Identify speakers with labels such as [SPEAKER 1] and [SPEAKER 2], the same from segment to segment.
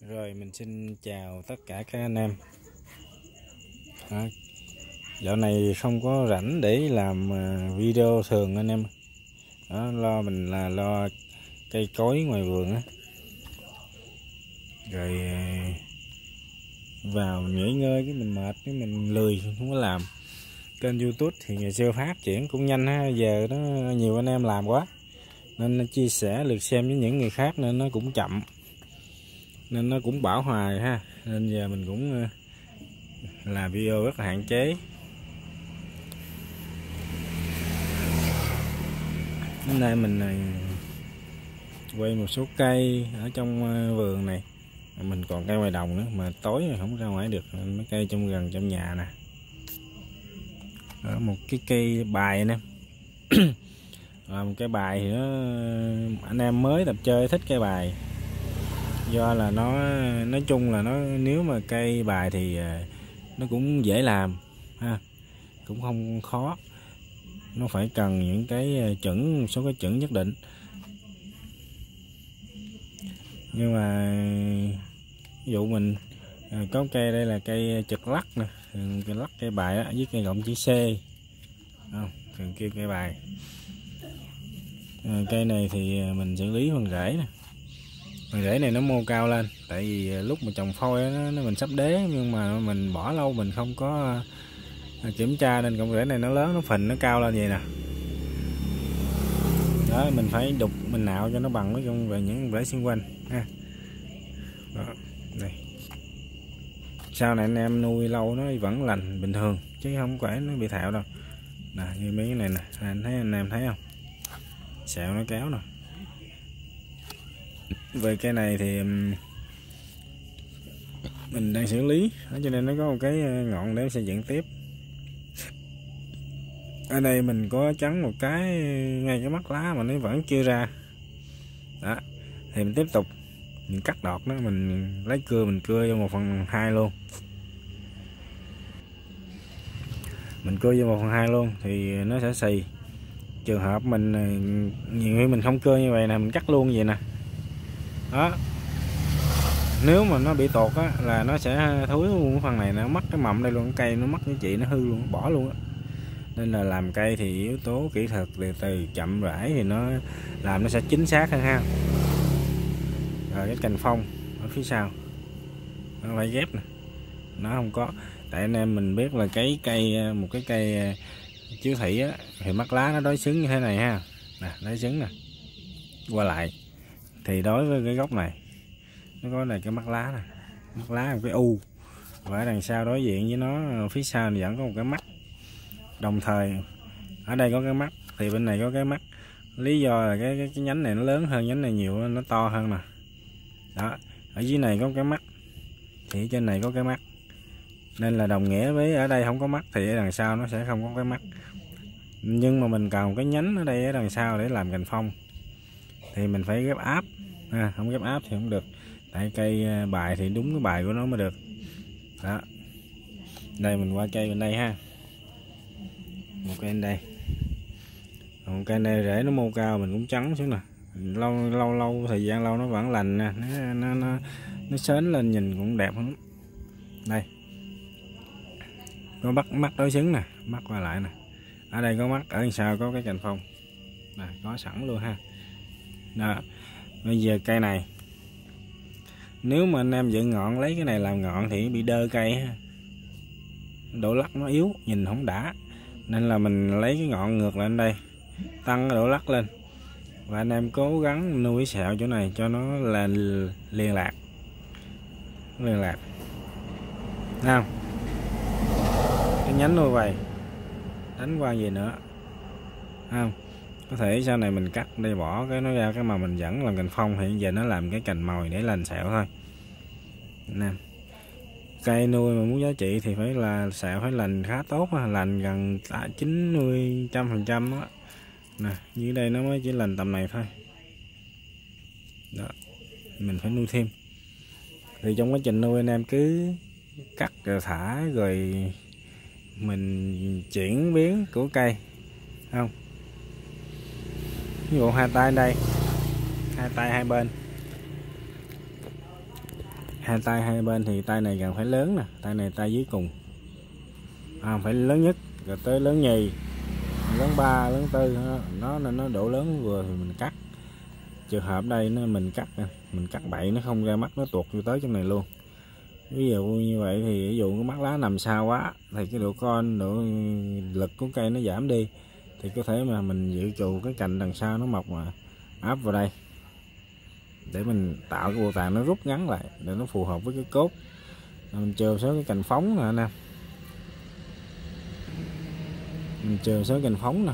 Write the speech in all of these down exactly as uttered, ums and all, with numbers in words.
[SPEAKER 1] Rồi mình xin chào tất cả các anh em. Đó, dạo này không có rảnh để làm video thường anh em. Đó, lo mình là lo cây cối ngoài vườn á. Rồi vào mình nghỉ ngơi cái mình mệt cái mình lười không có làm. Kênh YouTube thì ngày xưa phát triển cũng nhanh ha, giờ nó nhiều anh em làm quá nên nó chia sẻ lượt xem với những người khác nên nó cũng chậm, nên nó cũng bảo hòa ha, nên giờ mình cũng làm video rất là hạn chế. Hôm nay mình quay một số cây ở trong vườn này, mình còn cây ngoài đồng nữa mà tối không ra ngoài được, mấy cây trong gần trong nhà nè. Ở một cái cây bài nè. À, một cái bài thì nó anh em mới tập chơi thích cây bài, do là nó nói chung là nó nếu mà cây bài thì nó cũng dễ làm ha, cũng không khó, nó phải cần những cái chuẩn, một số cái chuẩn nhất định. Nhưng mà ví dụ mình có cây đây là cây chật lắc nè, cây lắc cây bài á, với cây gọng chữ C không, thường kêu cây bài. À, cây này thì mình xử lý phần rễ nè, phần rễ này nó mô cao lên, tại vì lúc mà trồng phôi nó, nó mình sắp đế nhưng mà mình bỏ lâu mình không có kiểm tra nên cọng rễ này nó lớn, nó phình, nó cao lên vậy nè. Đó, mình phải đục mình nạo cho nó bằng với con về những rễ xung quanh ha. Đó, đây. Sau này anh em nuôi lâu nó vẫn lành bình thường chứ không phải nó bị thạo đâu. Nè, như mấy cái này nè, anh thấy, anh em thấy không? Sẹo nó kéo nè. Về cây này thì mình đang xử lý, cho nên nó có một cái ngọn để xây dựng tiếp. Ở đây mình có trắng một cái ngay cái mắt lá mà nó vẫn chưa ra. Đó, thì mình tiếp tục mình cắt đọt nó, mình lấy cưa mình cưa vô một phần hai luôn. Mình cưa vô một phần hai luôn thì nó sẽ xì. Trường hợp mình nhiều khi mình không cưa như vậy nè, mình cắt luôn vậy nè. Đó, nếu mà nó bị tột á là nó sẽ thúi luôn cái phần này, nó mất cái mầm đây luôn, cái cây nó mất cái chị, nó hư luôn, bỏ luôn á. Nên là làm cây thì yếu tố kỹ thuật từ từ chậm rãi thì nó làm nó sẽ chính xác hơn ha. Rồi cái cành phong ở phía sau nó phải ghép nè, nó không có, tại anh em mình biết là cái cây, một cái cây chiếu thị á thì mắt lá nó đối xứng như thế này ha, nè đối xứng nè, qua lại thì đối với cái gốc này nó có này cái mắt lá nè, mắt lá một cái u, và ở đằng sau đối diện với nó phía sau thì vẫn có một cái mắt, đồng thời ở đây có cái mắt thì bên này có cái mắt. Lý do là cái, cái, cái nhánh này nó lớn hơn nhánh này nhiều, nó to hơn nè. Đó, ở dưới này có cái mắt thì trên này có cái mắt, nên là đồng nghĩa với ở đây không có mắt thì ở đằng sau nó sẽ không có cái mắt. Nhưng mà mình cần cái nhánh ở đây ở đằng sau để làm cành phong thì mình phải ghép áp à, không ghép áp thì không được, tại cây bài thì đúng cái bài của nó mới được. Đó, đây mình qua cây bên đây ha, một cây bên đây, một cây này rễ nó mô cao mình cũng trắng xuống nè, lâu lâu lâu thời gian lâu nó vẫn lành nè, nó nó nó, nó sến lên nhìn cũng đẹp lắm. Đây có bắt mắt đối xứng nè, mắt qua lại nè, ở đây có mắt, ở đằng sau có cái cành phong nè, có sẵn luôn ha. Đó, bây giờ cây này nếu mà anh em dựng ngọn lấy cái này làm ngọn thì bị đơ cây ha, độ lắc nó yếu nhìn không đã, nên là mình lấy cái ngọn ngược lại đây tăng cái độ lắc lên, và anh em cố gắng nuôi sẹo chỗ này cho nó là liên lạc liên lạc nào, cái nhánh nuôi vậy đánh qua gì nữa không, có thể sau này mình cắt đây bỏ cái nó ra, cái mà mình vẫn làm cành phong thì giờ nó làm cái cành mồi để lành sẹo thôi nè. Cây nuôi mà muốn giá trị thì phải là sẹo phải lành khá tốt, lành gần chín mươi trăm phần trăm đó nè, như đây nó mới chỉ lành tầm này thôi. Đó, mình phải nuôi thêm, thì trong quá trình nuôi anh em cứ cắt rồi thả rồi mình chuyển biến của cây không. Ví dụ hai tay đây, hai tay hai bên, hai tay hai bên thì tay này gần phải lớn nè, tay này tay dưới cùng à, phải lớn nhất rồi tới lớn nhì, lớn ba, lớn tư, nó nó nó độ lớn vừa thì mình cắt. Trường hợp đây nó mình cắt mình cắt bậy nó không ra mắt, nó tuột vô tới trong này luôn. Ví dụ như vậy thì ví dụ cái mắt lá nằm xa quá thì cái độ con, độ lực của cây nó giảm đi, thì có thể mà mình dự trù cái cành đằng sau nó mọc mà áp vào đây để mình tạo cái bộ tàn nó rút ngắn lại để nó phù hợp với cái cốt. Mình chừa số cái cành phóng nè anh em, mình chừa số cành phóng nè.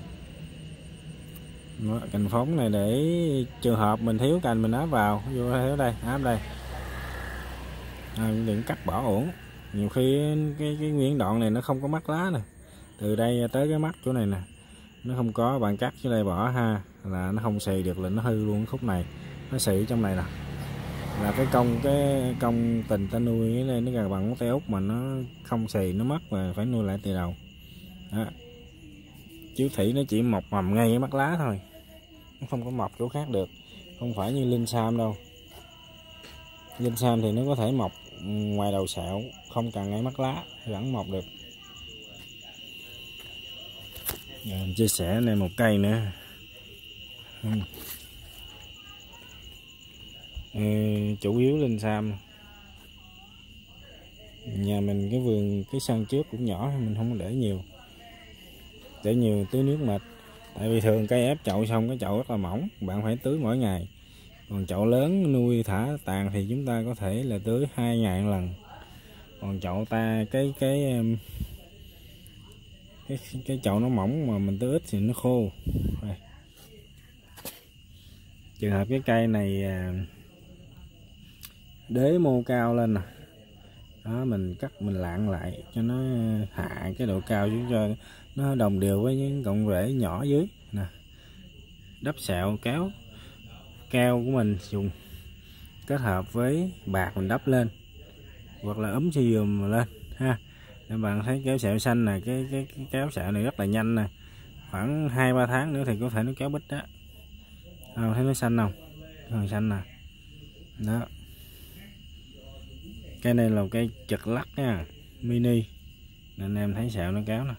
[SPEAKER 1] Đó, cành phóng này để trường hợp mình thiếu cành mình áp vào, vô theo đây áp đây à, đừng cắt bỏ uổng. Nhiều khi cái cái nguyên đoạn này nó không có mắt lá nè, từ đây tới cái mắt chỗ này nè nó không có, bạn cắt dưới đây bỏ ha là nó không xì được, là nó hư luôn khúc này, nó xì trong này nè, là cái công cái công tình ta nuôi ở đây nó gần bằng tay út mà nó không xì nó mất, mà phải nuôi lại từ đầu. Đó. Chiếu thủy nó chỉ mọc mầm ngay cái mắt lá thôi, nó không có mọc chỗ khác được, không phải như linh sam đâu. Linh sam thì nó có thể mọc ngoài đầu sẹo, không cần ngay mắt lá vẫn mọc được. Giờ mình chia sẻ này một cây nữa. Ừ, chủ yếu linh sam. Nhà mình cái vườn cái sân trước cũng nhỏ, mình không để nhiều, để nhiều tưới nước mệt. Tại vì thường cây ép chậu xong cái chậu rất là mỏng, bạn phải tưới mỗi ngày. Còn chậu lớn nuôi thả tàn thì chúng ta có thể là tưới hai ngày một lần. Còn chậu ta cái cái cái cái chậu nó mỏng mà mình tưới ít thì nó khô. Đây. Trường hợp cái cây này đế mô cao lên nè, đó mình cắt mình lạng lại cho nó hạ cái độ cao xuống cho nó đồng đều với những cọng rễ nhỏ dưới nè. Đắp sẹo kéo keo của mình dùng kết hợp với bạc mình đắp lên hoặc là ấm xi dùm lên ha. Các bạn thấy kéo sẹo xanh này, cái, cái cái kéo sẹo này rất là nhanh nè, khoảng hai ba tháng nữa thì có thể nó kéo bít đó. À, thấy nó xanh không? Còn xanh nè. Đó. Cái này là cây chật lắc nha, mini. Nên em thấy sẹo nó kéo nè.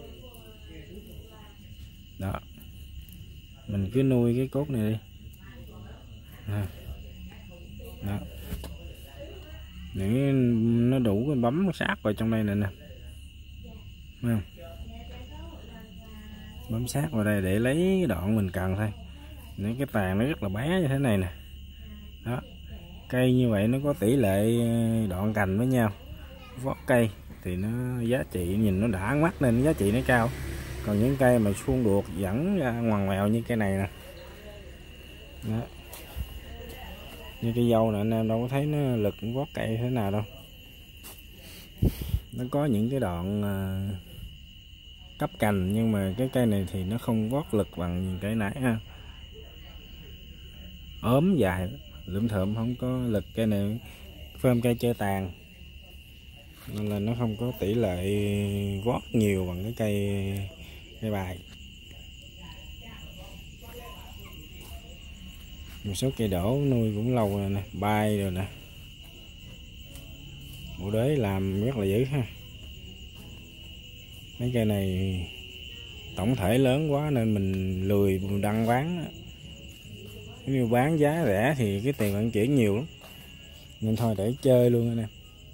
[SPEAKER 1] Đó. Mình cứ nuôi cái cốt này đi. À. Đó. Để nó đủ cái bấm sát vào trong đây này nè. Thấy không? Bấm sát vào đây để lấy cái đoạn mình cần thôi. Để cái tàn nó rất là bé như thế này nè. Đó. Cây như vậy nó có tỷ lệ đoạn cành với nhau, vót cây thì nó giá trị nhìn nó đã mắt nên giá trị nó cao. Còn những cây mà suông đuột dẫn ra ngoằn ngoèo như cây này nè, đó. Như cây dâu nè, anh em đâu có thấy nó lực vót cây thế nào đâu. Nó có những cái đoạn cấp cành, nhưng mà cái cây này thì nó không vót lực bằng cây nãy ha. Ốm dài lượm thượm, không có lực. Cây này phơm cây chơi tàn nên là nó không có tỷ lệ vót nhiều bằng cái cây cây bài. Một số cây đổ nuôi cũng lâu rồi nè, bay rồi nè, bộ đế làm rất là dữ ha. Mấy cây này tổng thể lớn quá nên mình lười đăng bán. Nếu bán giá rẻ thì cái tiền vận chuyển nhiều lắm, nên thôi để chơi luôn anh em.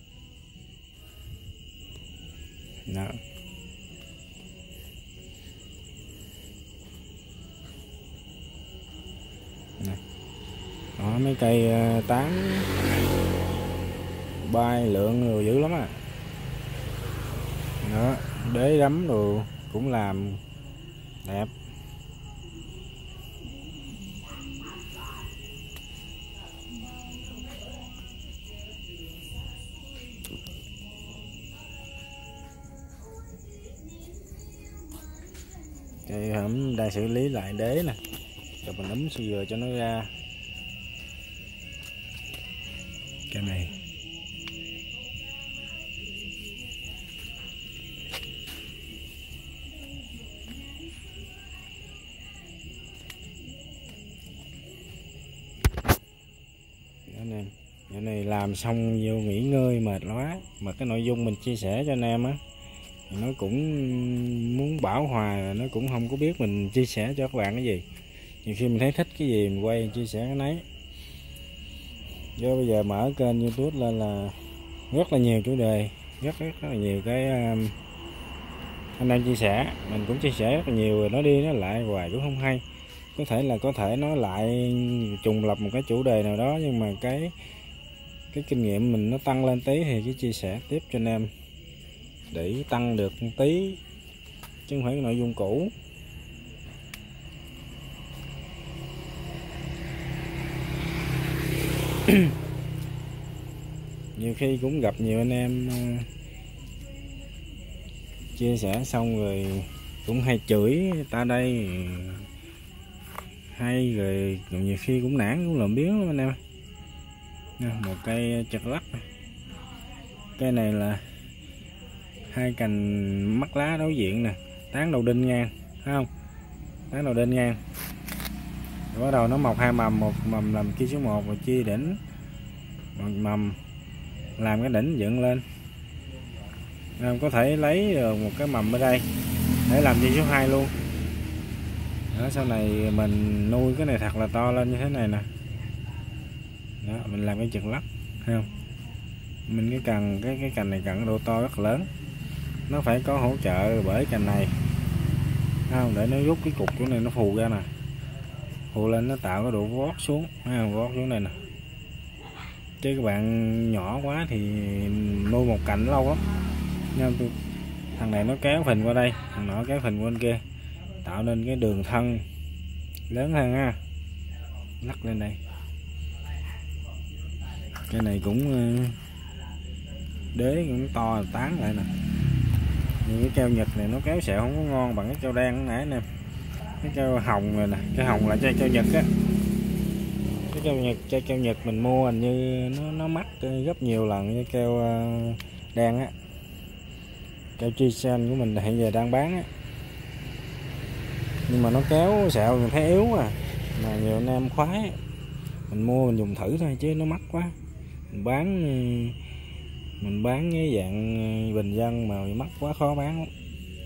[SPEAKER 1] Đó. Đó, mấy cây tán bay lượng rồi dữ lắm à. Đó, đế đấm đồ cũng làm đẹp. Cây hổm đang xử lý lại đế nè, rồi mình ấm xì dừa cho nó ra. Cái này anh em, cái này làm làm xong vô nghỉ ngơi mệt quá, mà cái nội dung mình chia sẻ cho anh em á thì nó cũng muốn bảo hòa, nó cũng không có biết mình chia sẻ cho các bạn cái gì. Nhiều khi mình thấy thích cái gì mình quay chia sẻ cái nấy. Do bây giờ mở kênh YouTube lên là rất là nhiều chủ đề, rất rất, rất là nhiều cái um, anh đang chia sẻ, mình cũng chia sẻ rất là nhiều rồi, nó đi nó lại hoài cũng không hay. Có thể là có thể nói lại trùng lập một cái chủ đề nào đó, nhưng mà cái cái kinh nghiệm mình nó tăng lên tí thì cái chia sẻ tiếp cho anh em để tăng được một tí, chứ không phải cái nội dung cũ. Nhiều khi cũng gặp nhiều anh em uh, chia sẻ xong rồi cũng hay chửi ta đây hay, rồi nhiều khi cũng nản cũng làm biếng lắm anh em. Một cây chật lắc, cây này là hai cành mắt lá đối diện nè, tán đầu đinh ngang, thấy không, tán đầu đinh ngang. Rồi bắt đầu nó mọc hai mầm, một mầm làm kia số một và chia đỉnh, một mầm làm cái đỉnh dựng lên. Em có thể lấy được một cái mầm ở đây để làm chi số hai luôn. Đó, sau này mình nuôi cái này thật là to lên như thế này nè. Đó, mình làm cái chật lắc, thấy không? Mình cái cần cái cái cành này cần độ to rất lớn, nó phải có hỗ trợ bởi cành này, thấy không? Để nó rút cái cục chỗ này nó phù ra nè, phù lên nó tạo cái độ vót xuống, thấy không? Vót xuống đây nè. Chứ các bạn nhỏ quá thì nuôi một cành lâu lắm. Nhưng thằng này nó kéo phình qua đây, thằng nọ kéo phình qua bên kia, tạo nên cái đường thân lớn hơn ha. Lắc lên đây. Cái này cũng đế cũng to, tán lại nè. Nhưng cái keo Nhật này nó kéo sẹo không có ngon bằng cái keo đen nãy nè. Cái keo hồng này nè, cái hồng là trái keo Nhật á. Cái keo Nhật, trái keo Nhật mình mua hình như nó nó mắc gấp nhiều lần với keo đen á. Keo Chi-sen của mình hiện giờ đang bán á, nhưng mà nó kéo sẹo mình thấy yếu à, mà nhiều anh em khoái. Mình mua mình dùng thử thôi chứ nó mắc quá. Mình bán mình bán cái dạng bình dân mà mắc quá khó bán lắm.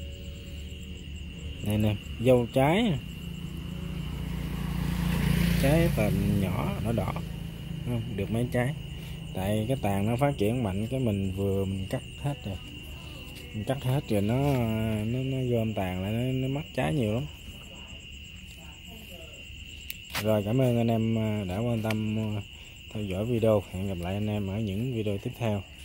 [SPEAKER 1] Này nè, dâu trái, trái tầm nhỏ đỏ đỏ, không được mấy trái. Tại cái tàn nó phát triển mạnh, cái mình vừa mình cắt hết rồi, mình cắt hết rồi nó nó nó gom tàn lại, nó, nó mất trái nhiều lắm. Rồi, cảm ơn anh em đã quan tâm theo dõi video. Hẹn gặp lại anh em ở những video tiếp theo.